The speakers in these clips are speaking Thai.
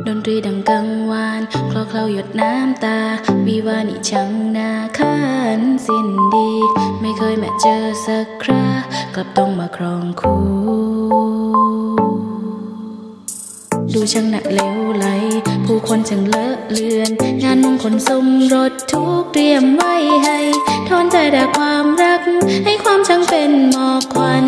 ดนตรีดังกังวานคลอเคล้าหยดน้ำตาวิวานิช่างนาขันสิ้นดีไม่เคยแม้เจอสักครากลับต้องมาครองคู่ดูช่างหนักเลวไหลผู้คนช่างเลอะเลือนงานมงคลสมรสทุกเตรียมไว้ให้ทอนใจแต่ความรักให้ความช่างเป็นหมอกควัน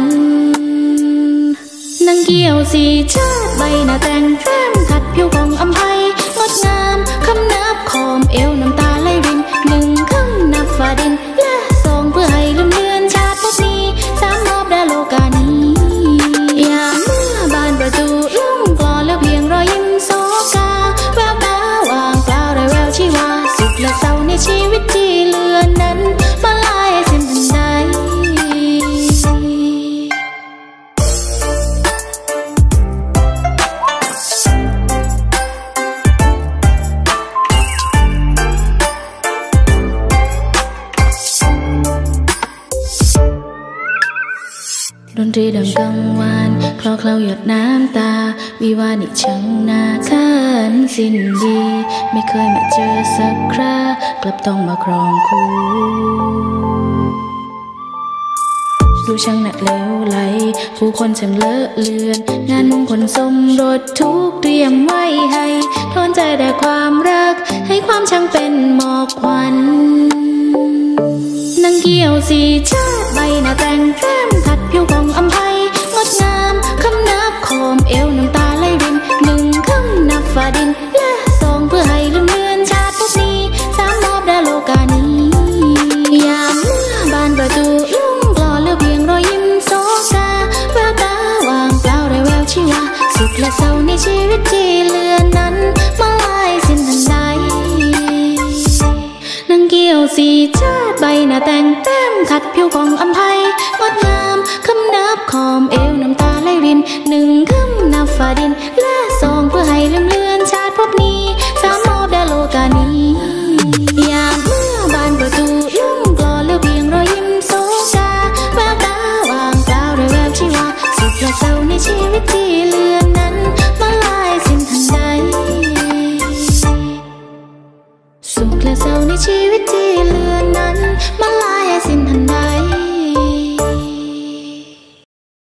นางเกี่ยวสีชาติใบหน้าแต่งแก้มขัดผิวของอำไพงดงามคำนับขอมเอวน้ำตาไหลรินหนึ่งคำนับฝ่าดินและสองเพื่อให้ลืมเลือนชาติพบนี้สามมอบแด่โลกานี้ยามเมื่อบานประตูลุ่มกลอนแล้วเพียงรอยยิ้มโศกาแววตาว่างเปล่าไร้แววชีวาสุขและเศร้าในชีวิตที่เหลือนั้นมาลายสิ้นทันใดดนตรีดังกังวานคลอเคล้าหยดน้ำตาวิวานิช่างนาขันสิ้นดีไม่เคยแม้เจอสักครากลับต้องมาครองคู่ดูช่างหนักเลวไหลผู้คนช่างเลอะเลือนงานมงคลสมรสทุกเตรียมไว้ให้ทอนใจแต่ความรักให้ความช่างเป็นหมอกควันนางเกี่ยวสีชาติใบหน้าแต่งแก้มขัดผิวของอำไพงดงามคำนับขอมเอวน้ำตาไหลรินหนึ่งคำนับฝ่าดินและสองเพื่อให้ลืมเลือนชาติพบนี้สามมอบแด่โลกานี้ยามเมื่อบานประตูลุ่มกลอนเหลือเพียงรอยยิ้มโศกาแววตาว่างเปล่าไร้แววชีวาสุขและเศร้าในชีวิตที่เหลือนั้นมาลายสิ้นทันใดนางเกี่ยวสีชาติใบหน้าแต่งแต้มขัดผิวของอำไพงดงามคำนับขอมเอวน้ำตาไหลรินหนึ่งคำนับฝ่าดินและสองเพื่อให้ลืมเลือน